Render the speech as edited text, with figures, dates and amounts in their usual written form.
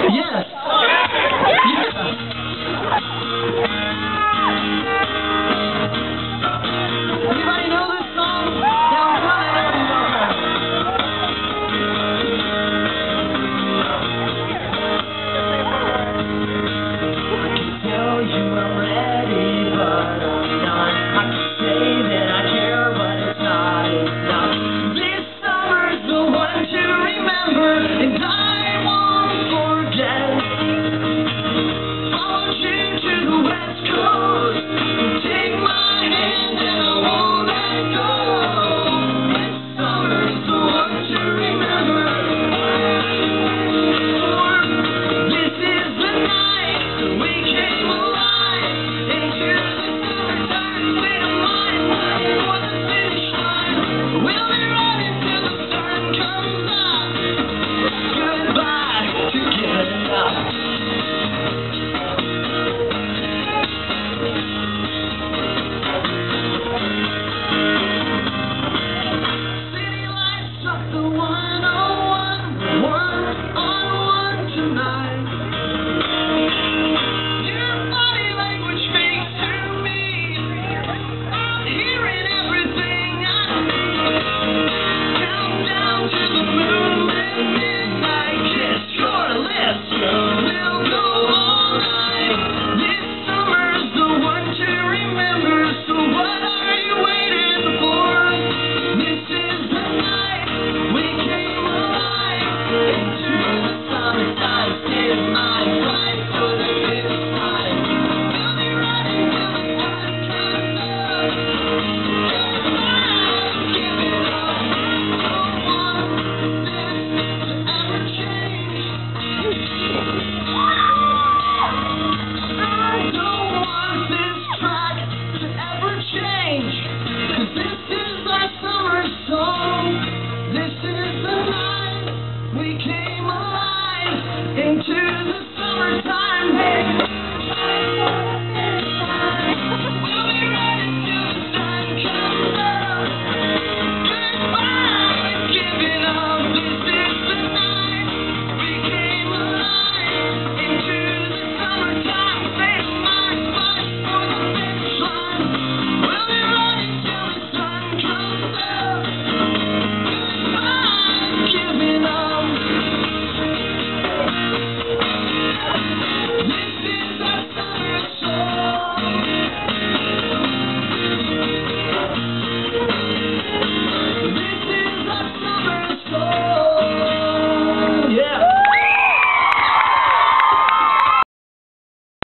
Yes. Anybody know this song? Now tell you I'm ready, but I'm not. I can say that I care, but it's not enough. This summer's the one to remember, and I won't forget. Followed you to the West Coast. Take my hand and I won't let go. This summer's the one to remember. This is the night that we came alive into the summertime state of mind. For the finish line, we'll be running till the sun comes up. Goodbye to giving up. City lights up the 101, one-on-one tonight. Your body language speaks to me. I'm hearing everything I need. Countdown to the moonlit midnight kiss. Your lips will go all night. This summer's the one to remember. So what are you waiting for? This is the night we came alive into the summertime state of mind. Fight for the finish line. We'll be running till the sun comes up. Goodbye, give it up. Don't want this to ever change. I don't want this track to ever change. 'Cause this is our summer song. This is the night we came alive into